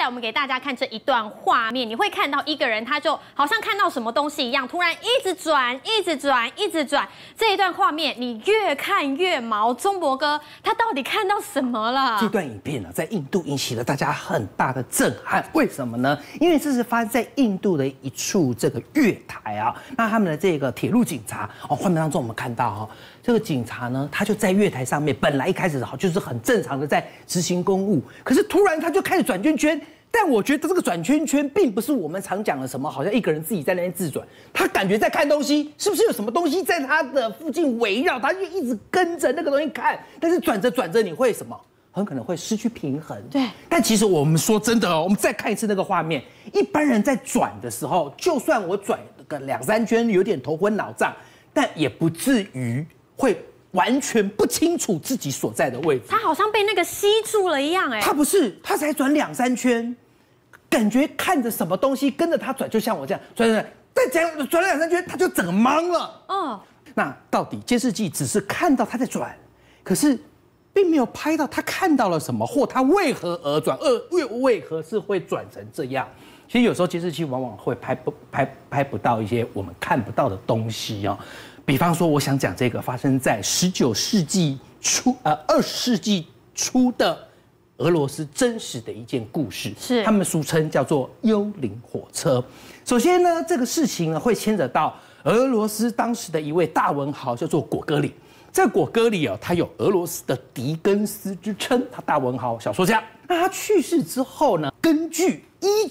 来我们给大家看这一段画面，你会看到一个人，他就好像看到什么东西一样，突然一直转，一直转，一直转。这一段画面你越看越毛。钟博哥，他到底看到什么了？ 这段影片呢，在印度引起了大家很大的震撼。为什么呢？因为这是发生在印度的一处这个月台啊。那他们的这个铁路警察哦，画面当中我们看到哈，这个警察呢，他就在月台上面，本来一开始好就是很正常的在执行公务，可是突然他就开始转圈圈。但我觉得这个转圈圈并不是我们常讲的什么，好像一个人自己在那边自转，他感觉在看东西，是不是有什么东西在他的附近围绕，他就一直跟着那个东西看。但是转着转着，你会什么？很可能会失去平衡。 对。 但其实我们说真的哦，我们再看一次那个画面，一般人在转的时候，就算我转个2、3圈，有点头昏脑胀，但也不至于会完全不清楚自己所在的位置。 他好像被那个吸住了一样，哎。 他不是，他才转2、3圈。感觉看着什么东西跟着他转，就像我这样转，再转2、3圈，他就整个懵了。哦，那到底监视器只是看到他在转，可是并没有拍到他看到了什么，或他为何而转，为何是会转成这样？其实有时候监视器往往会拍不到一些我们看不到的东西哦。比方说，我想讲这个发生在19世纪初，20世纪初的。俄罗斯真实的一件故事，是他们俗称叫做“幽灵火车”。首先呢，这个事情呢会牵扯到俄罗斯当时的一位大文豪，叫做果戈里。这果戈里哦，他有俄罗斯的狄更斯之称，他大文豪、小说家。那他去世之后呢，根据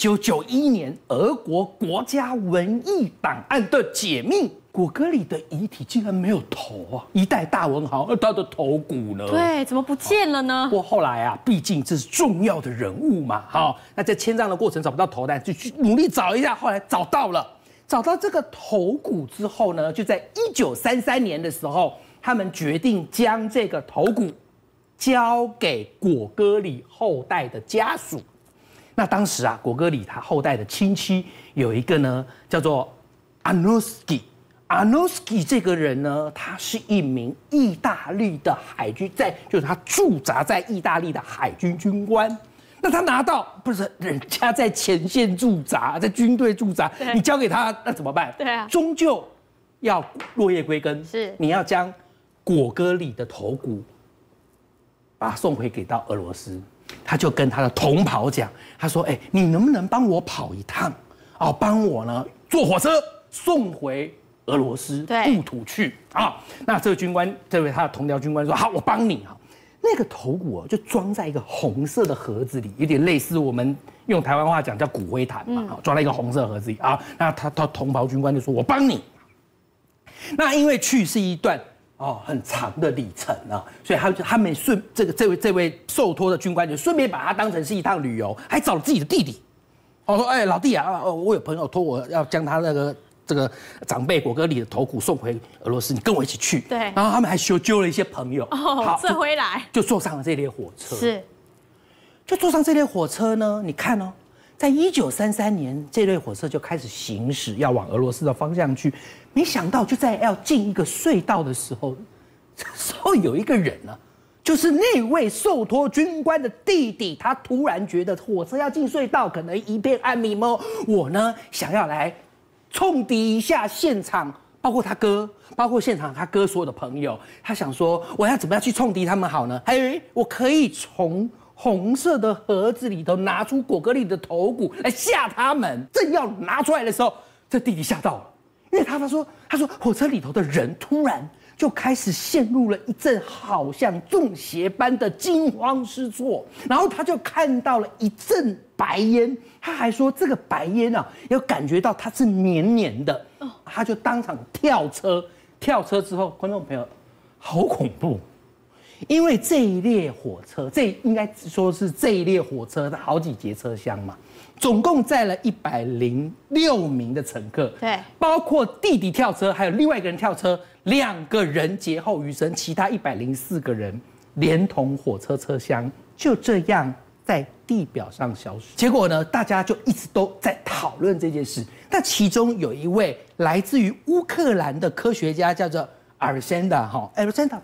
1991年俄国国家文艺档案的解密，果戈里的遗体竟然没有头啊！一代大文豪，他的头骨呢？ 对，怎么不见了呢？ 不过后来啊，毕竟这是重要的人物嘛，好，那在迁葬的过程找不到头，但就去努力找一下，后来找到了。找到这个头骨之后呢，就在1933年的时候，他们决定将这个头骨交给果戈里后代的家属。那当时啊，果戈里他后代的亲戚有一个呢，叫做阿诺斯基。阿诺斯基这个人呢，他是一名意大利的海军，就是他驻扎在意大利的海军军官。那他拿到不是人家在前线驻扎，在军队驻扎，你交给他，那怎么办？ 对啊， 终究要落叶归根。 是， 你要将果戈里的头骨把他送回给到俄罗斯。他就跟他的同袍讲，他说：“哎，你能不能帮我跑一趟？哦，帮我呢坐火车送回俄罗斯故土去啊？”那这个军官，这位他的同僚军官说：“好，我帮你啊。”那个头骨就装在一个红色的盒子里，有点类似我们用台湾话讲叫骨灰坛嘛，装在一个红色盒子里啊。那他同袍军官就说：“我帮你。”那因为去是一段很长的里程啊，所以他们这位受托的军官就顺便把他当成是一趟旅游，还找了自己的弟弟。说：“哎，老弟啊，我有朋友托我要将他这个长辈果戈里的头骨送回俄罗斯，你跟我一起去。” 对。 然后他们还揪了一些朋友， 好，这回来就坐上了这列火车。 是。 就坐上这列火车呢，你看哦，在1933年，这列火车就开始行驶，要往俄罗斯的方向去。没想到就在要进一个隧道的时候，这时候有一个人呢，就是那位受托军官的弟弟，他突然觉得火车要进隧道，可能一片暗迷蒙，我呢想要来冲敌一下现场，包括他哥，包括现场他哥所有的朋友，他想说我要怎么样去冲敌他们好呢？还有我可以从红色的盒子里头拿出果戈里的头骨来吓他们。正要拿出来的时候，这弟弟吓到了。因为他说火车里头的人突然就开始陷入了一阵好像中邪般的惊慌失措，然后他就看到了一阵白烟，他还说这个白烟啊，要感觉到它是黏黏的，他就当场跳车之后，观众朋友，好恐怖。因为这一列火车，应该说是这一列火车的好几节车厢嘛，总共载了106名的乘客， 对， 包括弟弟跳车，还有另外一个人跳车，2个人劫后余生，其他104个人连同火车车厢就这样在地表上消失。结果呢，大家就一直都在讨论这件事。那其中有一位来自于乌克兰的科学家，叫做Alexander，他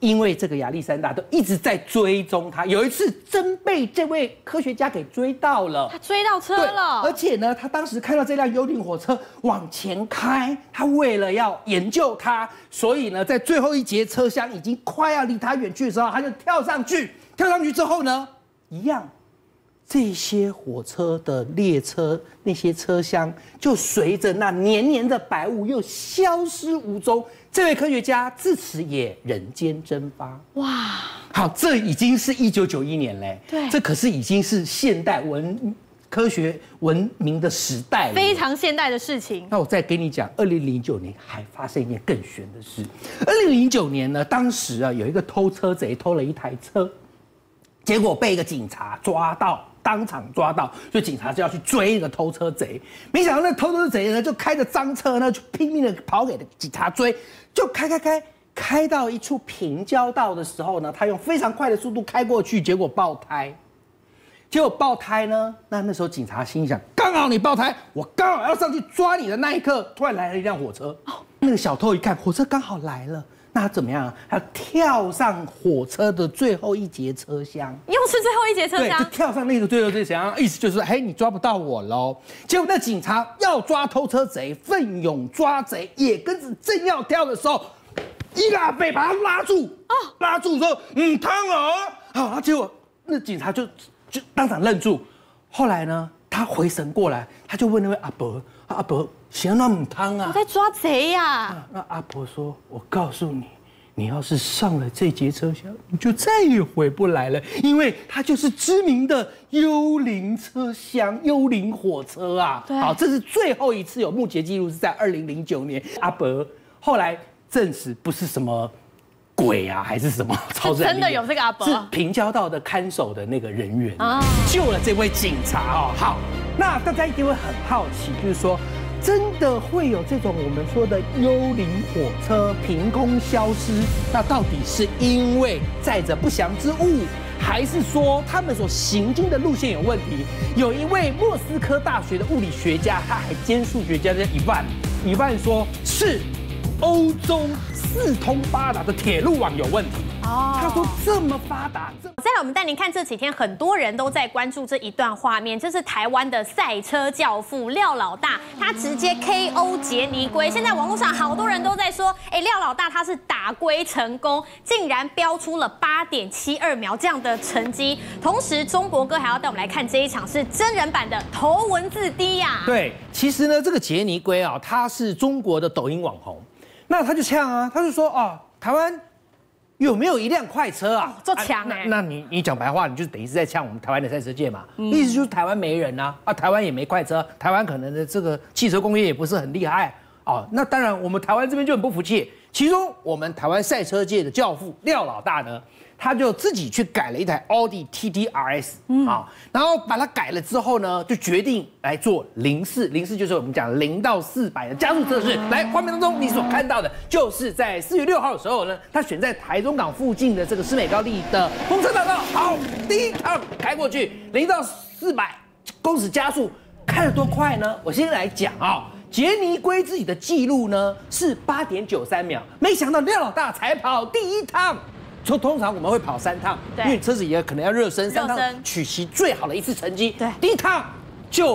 因为这个亚历山大都一直在追踪他，有一次真被这位科学家给追到了， 他追到车了， 而且呢，他当时看到这辆幽灵火车往前开，他为了要研究它，所以呢，在最后一节车厢已经快要离他远去的时候，他就跳上去。跳上去之后呢，一样，这些火车的列车那些车厢就随着那黏黏的白雾又消失无踪。这位科学家自此也人间蒸发。哇，好，这已经是1991年嘞， 对， 这可是已经是现代科学文明的时代了， 非常现代的事情。 那我再跟你讲，2009年还发生一件更悬的事。2009年呢，当时啊有一个偷车贼偷了一台车，结果被一个警察抓到。当场抓到，所以警察就要去追那个偷车贼。没想到那偷车贼呢，就开着赃车呢，就拼命的跑给警察追，就开到一处平交道的时候呢，他用非常快的速度开过去，结果爆胎。结果爆胎呢，那时候警察心想，刚好你爆胎，我刚好要上去抓你的那一刻，突然来了一辆火车。那个小偷一看，火车刚好来了。那他怎么样啊？他跳上火车的最后一节车厢， 又是最后一节车厢， 对，就跳上那个最后一节车厢，意思就是说，嘿，你抓不到我喽。结果那警察要抓偷车贼，奋勇抓贼，也跟着正要跳的时候，伊拉贝把他拉住，拉住说，汤哦，好，结果那警察就当场愣住。后来呢，他回神过来，他就问那位阿伯，阿伯。嫌那母汤啊！ 我在抓贼呀！ 那阿婆说：“我告诉你，你要是上了这节车厢，你就再也回不来了，因为它就是知名的幽灵车厢、幽灵火车啊。”好，这是最后一次有目击记录，是在2009年。阿伯后来证实不是什么鬼啊，还是什么超自然力量， 真的有这个阿伯， 是平交道的看守的那个人员救了这位警察哦。好，那大家一定会很好奇，就是说。真的会有这种我们说的幽灵火车凭空消失？那到底是因为载着不祥之物，还是说他们所行经的路线有问题？有一位莫斯科大学的物理学家，他还兼数学家叫伊万说是欧洲四通八达的铁路网有问题。他说这么发达。 再来，我们带您看这几天很多人都在关注这一段画面，这是台湾的赛车教父廖老大，他直接 KO 杰尼龟。现在网络上好多人都在说，廖老大他是打龟成功，竟然标出了8.72秒这样的成绩。同时，钟博哥还要带我们来看这一场是真人版的头文字 D 呀。 对，其实呢，这个杰尼龟啊，他是中国的抖音网红，那他就呛啊，他就说台湾。有没有一辆快车啊？ 这强哎！ 那你讲白话，你就等于是在呛我们台湾的赛车界嘛？意思就是台湾没人啊，台湾也没快车，台湾可能的这个汽车工业也不是很厉害哦。那当然，我们台湾这边就很不服气。其中，我们台湾赛车界的教父廖老大呢，他就自己去改了一台奥迪 TT RS 然后把它改了之后呢，就决定来做04就是我们讲0到400的加速测试。来，画面当中你所看到的，就是在4月6号的时候呢，他选在台中港附近的这个施美高地的风车大道，好，第一趟开过去，0到400公尺加速，开得多快呢？我先来讲杰尼龟自己的记录呢是8.93秒，没想到廖老大才跑第一趟。通常我们会跑3趟，因为车子也可能要热身，3趟取其最好的一次成绩。对，第一趟就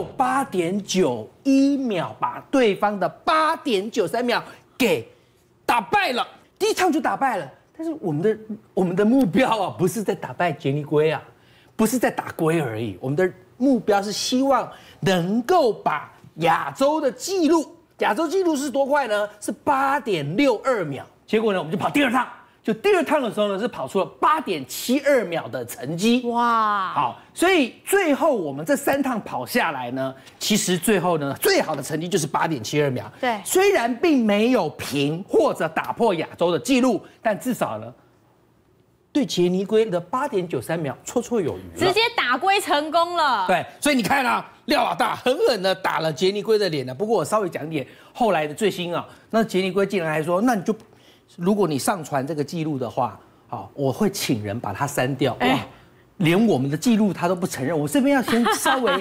8.91秒，把对方的8.93秒给打败了。第一趟就打败了，但是我们的目标啊，不是在打败杰尼龟啊，不是在打龟而已，我们的目标是希望能够把亚洲的纪录，亚洲纪录是多快呢？是8.62秒。结果呢，我们就跑第二趟。就第二趟的时候呢，是跑出了8.72秒的成绩。哇，好，所以最后我们这3趟跑下来呢，其实最后呢，最好的成绩就是8.72秒。 对， 虽然并没有平或者打破亚洲的纪录，但至少呢，对杰尼龟的8.93秒绰绰有余， 直接打龟成功了。 对，所以你看啊，廖老大狠狠的打了杰尼龟的脸呢。不过我稍微讲一点后来的最新那杰尼龟竟然还说，那你就。如果你上传这个记录的话，我会请人把它删掉。哇，连我们的记录他都不承认。我这边要先稍微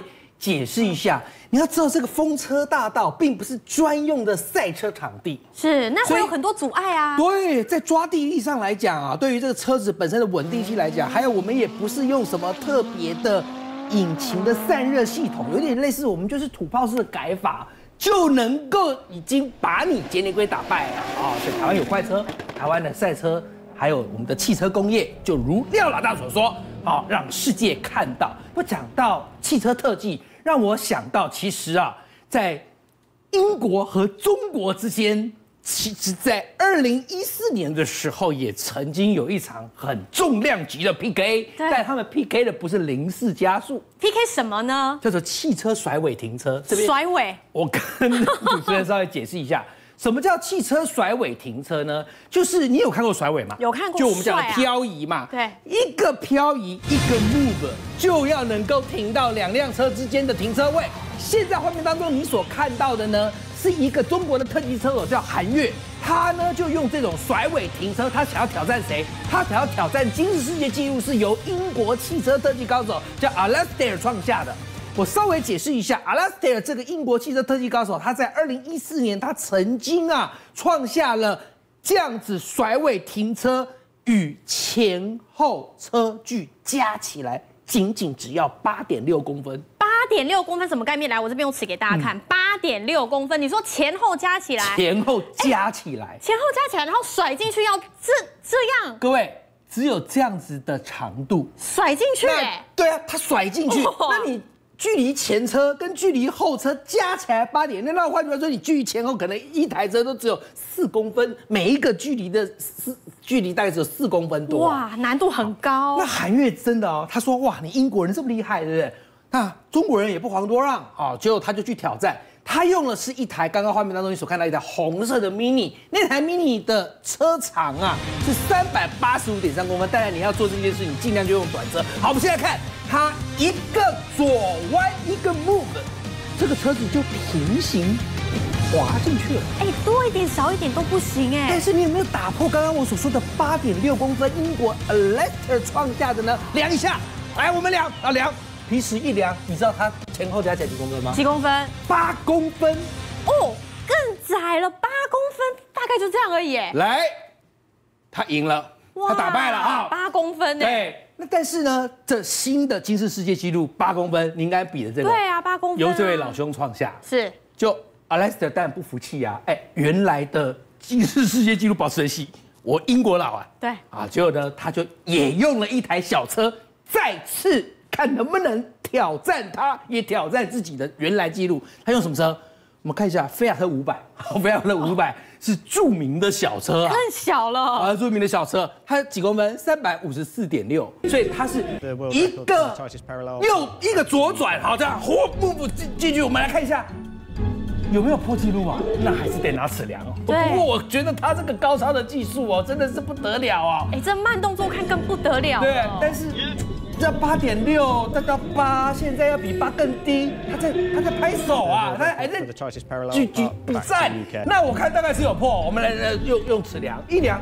解释一下。你要知道，这个风车大道并不是专用的赛车场地， 是那会有很多阻碍啊。 对，在抓地力上来讲啊，对于这个车子本身的稳定性来讲，还有我们也不是用什么特别的引擎的散热系统，有点类似我们就是土炮式的改法，就能够已经把你杰尼龟打败了啊！所以台湾有快车，台湾的赛车，还有我们的汽车工业，就如廖老大所说，好让世界看到。不讲到汽车特技，让我想到其实啊，在英国和中国之间。其实，在2014年的时候，也曾经有一场很重量级的 PK， 但他们 PK 的不是0.4加速 ，PK 什么呢？ 叫做汽车甩尾停车。这边甩尾， 我跟主持人稍微解释一下，什么叫汽车甩尾停车呢？就是你有看过甩尾吗？ 有看过， 就我们讲的漂移嘛。 对， 一个漂移，一个 move， 就要能够停到2辆车之间的停车位。现在画面当中你所看到的呢？是一个中国的特技车手叫韩越，他呢就用这种甩尾停车，他想要挑战谁？他想要挑战吉尼斯世界纪录，是由英国汽车特技高手叫 Alastair 创下的。我稍微解释一下 ，Alastair 这个英国汽车特技高手，他在2014年他曾经创下了这样子甩尾停车与前后车距加起来仅仅只要8.6公分。 8.6公分什么概念？来，我这边用尺给大家看，8.6公分。你说前后加起来， 前后加起来， 前后加起来，然后甩进去要这样。 各位，只有这样子的长度甩进去， 对啊，它甩进去，那你距离前车跟距离后车加起来8.6，那换句话说，你距离前后可能一台车都只有4公分，每一个距离大概只有4公分多。 哇，难度很高。 那韩越真的他说哇，你英国人这么厉害，对不对？那中国人也不遑多让啊，结果他就去挑战，他用的是一台刚刚画面当中你所看到一台红色的 mini， 那台 mini 的车长是385.3公分，当然你要做这件事，你尽量就用短车。好，我们现在看它一个左弯一个 move， 这个车子就平行滑进去了。 多一点少一点都不行但是你有没有打破刚刚我所说的8.6公分英国 Alastair 创下的呢？量一下，来我们量。平时一量，你知道它前后加起来几公分吗？ 几公分 ？8公分。 哦，更窄了，8公分，大概就这样而已。 来，他赢了，他打败了 8公分对，那但是呢，这新的吉尼斯世界纪录8公分，你应该比的这个。 对啊，8公分。 由这位老兄创下。 是。 就 Alastair 当然不服气啊，原来的吉尼斯世界纪录保持人系，我英国佬对。 结果呢，他就也用了一台小车，再次。看能不能挑战他，也挑战自己的原来纪录。他用什么车？我们看一下，菲亚特500。菲亚特500是著名的小车更小了著名的小车，它几公分？354.6，所以它是一个左转，好这样move进去。我们来看一下有没有破纪录那还是得拿尺量不过我觉得他这个高超的技术真的是不得了这慢动作看更不得了。 对，但是。这8.6再到8，现在要比8更低。他在拍手他还在举比赛。那我看大概是有破，我们来用尺量，一量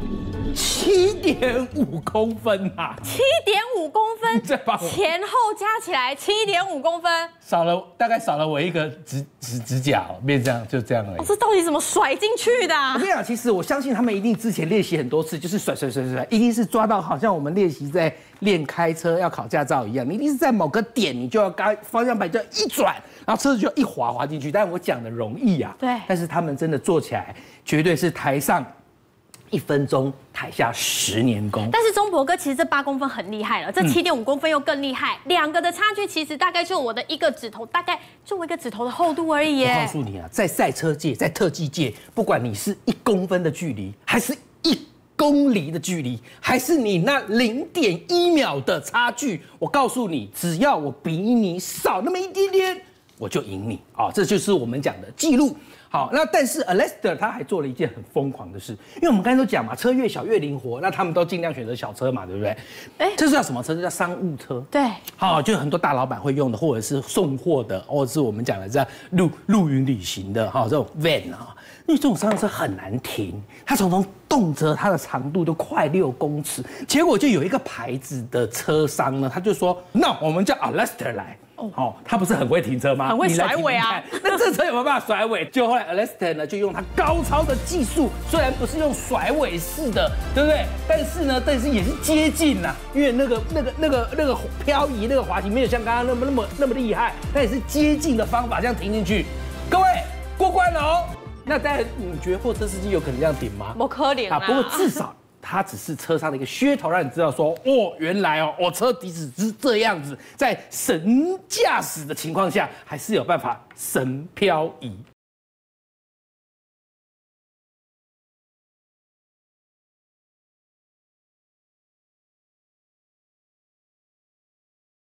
7.5公分 7.5公分，前后加起来7.5公分， 大概少了我一个指甲变这样，就这样而已。 这到底怎么甩进去的？ 我跟你讲，其实我相信他们一定之前练习很多次，就是甩，一定是抓到好像我们练习在练开车要考驾照一样，你一定是在某个点，你就要方向盘就要一转，然后车子就要一滑进去。但我讲的容易对， 但是他们真的做起来，绝对是台上1分钟，台下10年功。 但是钟博哥其实这8公分很厉害了，这7.5公分又更厉害，两个的差距其实大概就我的一个指头，大概就我一个指头的厚度而已耶。 我告诉你在赛车界，在特技界，不管你是1公分的距离，还是1公里的距离，还是你那0.1秒的差距，我告诉你，只要我比你少那么一点点，我就赢你这就是我们讲的记录。好，那但是 Alastair 他还做了一件很疯狂的事，因为我们刚才都讲嘛，车越小越灵活，那他们都尽量选择小车嘛，对不对？这是叫什么车？这叫商务车。 对， 好，就很多大老板会用的，或者是送货的，或者是我们讲的这陆云旅行的这种 van 因为这种商务车很难停，它常常动辄它的长度都快6公尺，结果就有一个牌子的车商呢，他就说，那我们叫 Alastair 来。 哦，他不是很会停车吗？ 很会甩尾啊！ 那这车有没有办法甩尾？就后来 Alestin 呢，就用他高超的技术，虽然不是用甩尾式的，对不对？但是也是接近呐，因为那个漂移那个滑行没有像刚刚那么厉害，但也是接近的方法这样停进去。各位过关了哦。那当然，你觉得货车司机有可能这样顶吗？ 不可能啊！ 不过至少。它只是车上的一个噱头，让你知道说，哦，原来哦，我车底只是这样子，在神驾驶的情况下，还是有办法神漂移。